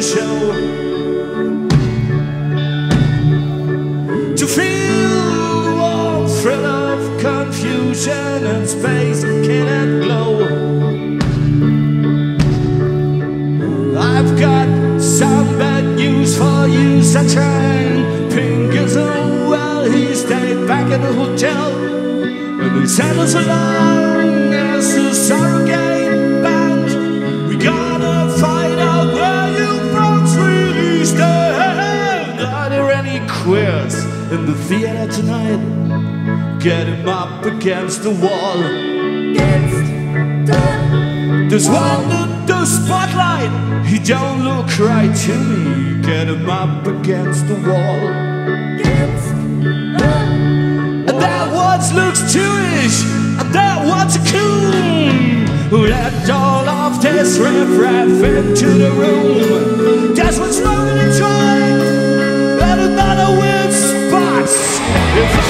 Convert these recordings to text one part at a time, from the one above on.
show, to feel the warm thrill of confusion and space cannot glow. I've got some bad news for you, sunshine. Pink is well, he stayed back at the hotel, and he settles along as the sorrow game band. We gotta find out where you folks really stand. Are there any queers in the theater tonight? Get him up against the wall. There's one in the spotlight, he don't look right to me. Get him up against the wall. And that one looks Jewish, and that one's a coon who let all of this riff-raff into the room. That's what's wrong with the joint, and another weird spots. If I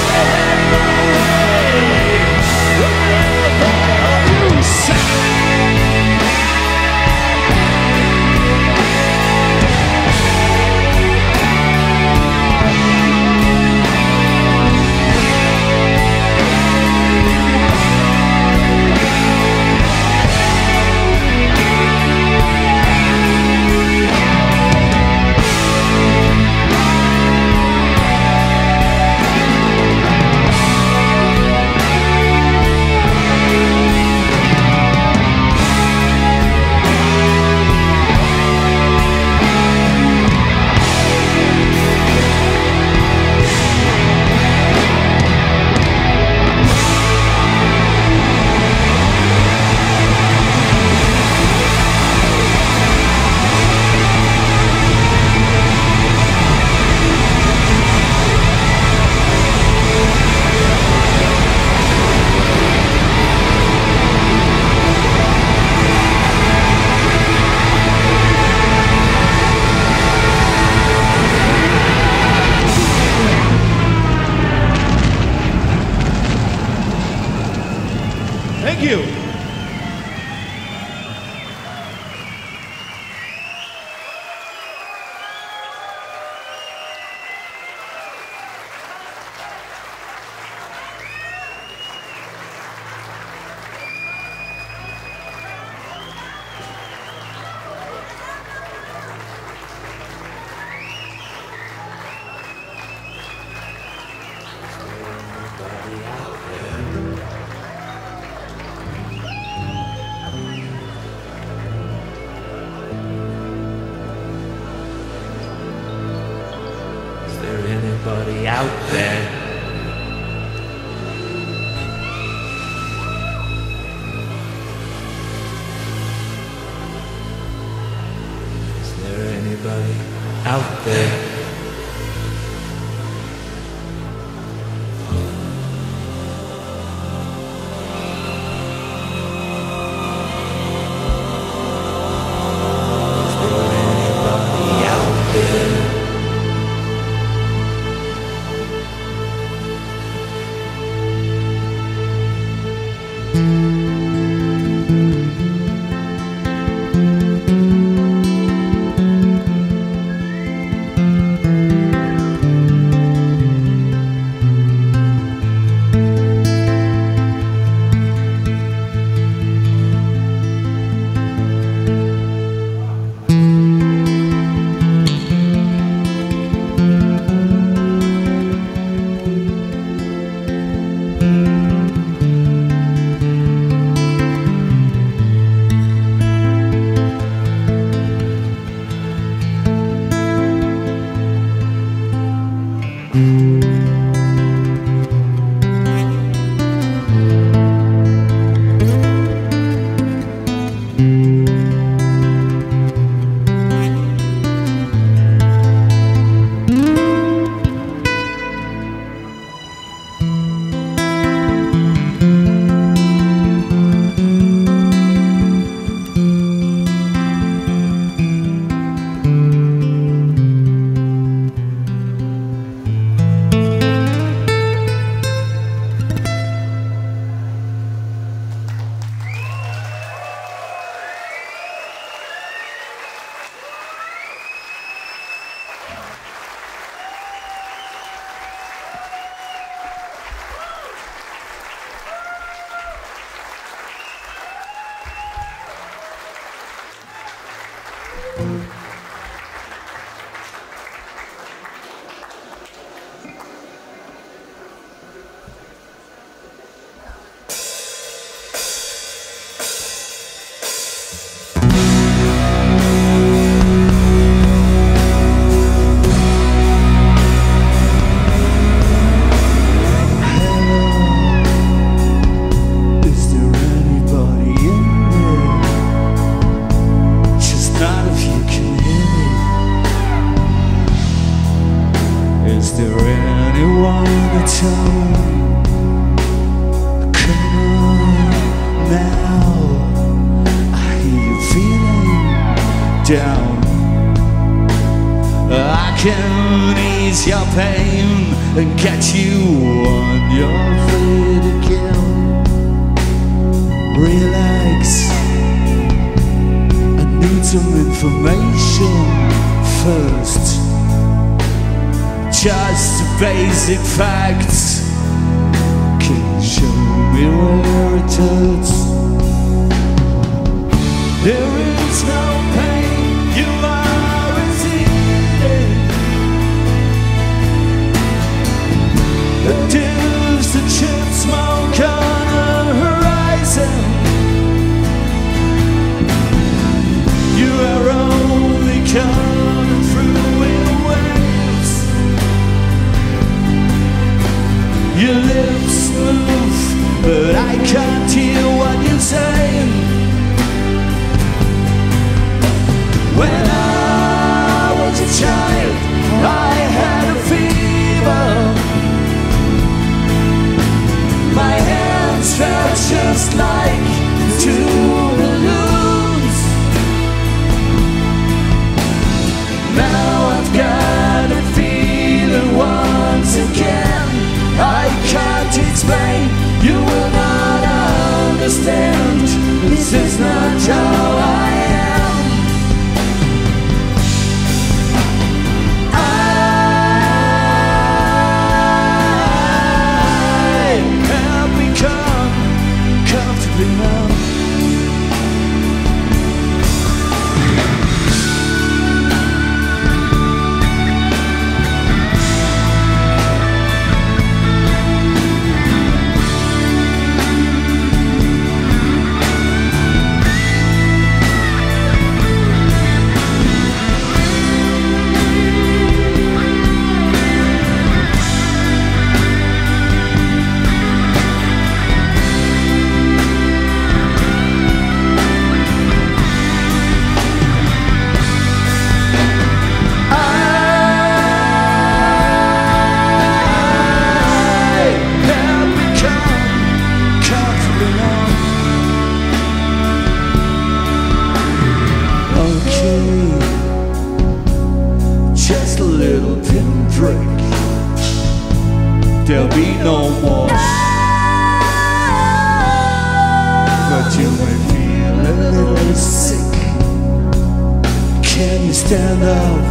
thank you. Anybody out there? Is there anybody out there? tone. Come on now, I hear you feeling down. I can ease your pain and get you on your feet again. Relax, I need some information first. Just basic facts. Can you show me where it hurts? There is no pain, you are receiving. The distant ship smoke on the horizon. You are only coming through in waves. Your lips move, but I can't hear what you're saying. When I was a child, I had a fever. My hands felt just like two balloons. Now I've got a feeling once again. I can't explain, you will not understand. This is not how I am. I have become comfortably numb. Just a little pinprick, there'll be no more. But you may feel a little sick. Can you stand up?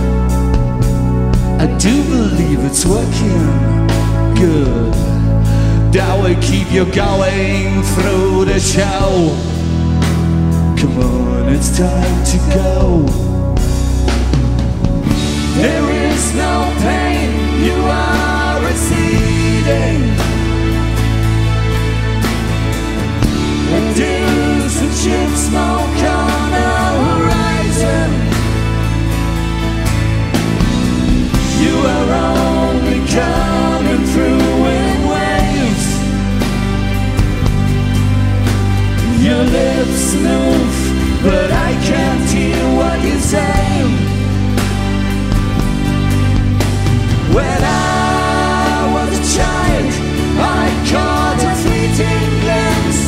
I do believe it's working good. That will keep you going through the show. Come on, it's time to go. There is no pain, you are receding. And distant ship smoke on the horizon. You are only coming through in waves. Your lips move, but I can't hear what you're saying. When I was a child, I caught a fleeting glimpse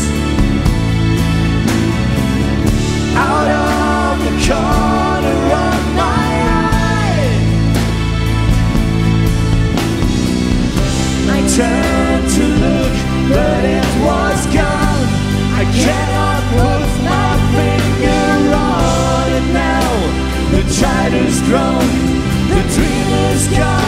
out of the corner of my eye. I turned to look, but it was gone. I cannot put my finger on it now. The child is grown, the dream is gone.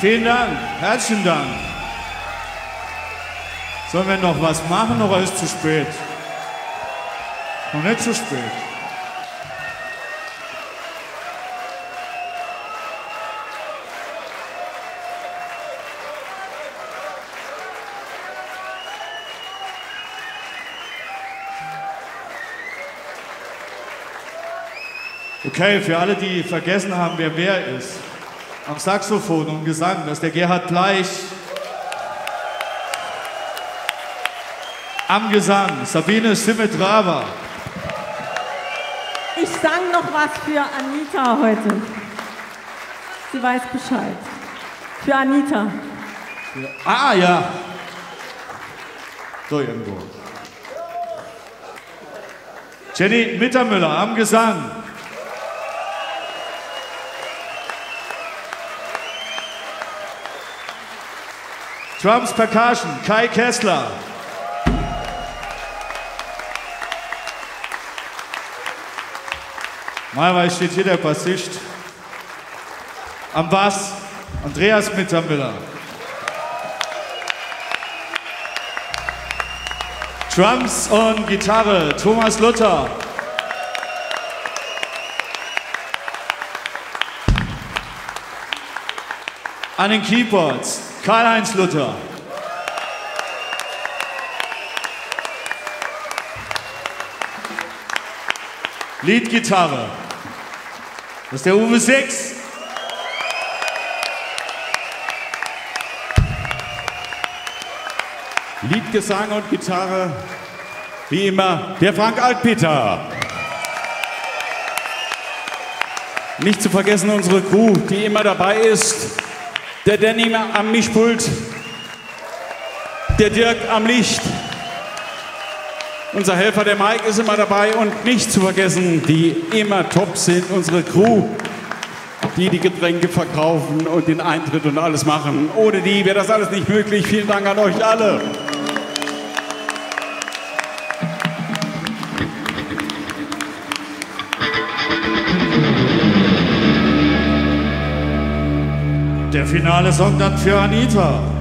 Vielen Dank, herzlichen Dank. Sollen wir noch was machen oder ist es zu spät? Noch nicht zu spät. Okay, für alle, die vergessen haben, wer ist. Am Saxophon und Gesang, das ist der Gerhard Bleich. Am Gesang, Sabine Simmetrava. Ich sang noch was für Anita heute. Sie weiß Bescheid. Für Anita. Ah, ja. So irgendwo. Jenny Mittermüller am Gesang. Drums Percussion, Kai Kessler. Normalerweise steht hier der Bassist. Am Bass, Andreas Mittermüller. Drums und Gitarre, Thomas Luther. An den Keyboards, Karl-Heinz Luther. Leadgitarre, das ist der Uwe Six. Liedgesang und Gitarre, wie immer, der Frank Altpeter. Nicht zu vergessen unsere Crew, die immer dabei ist. Der Danny am Mischpult, der Dirk am Licht. Unser Helfer, der Mike, ist immer dabei. Und nicht zu vergessen, die immer top sind, unsere Crew, die die Getränke verkaufen und den Eintritt und alles machen. Ohne die wäre das alles nicht möglich. Vielen Dank an euch alle. Der finale Song dann für Anita.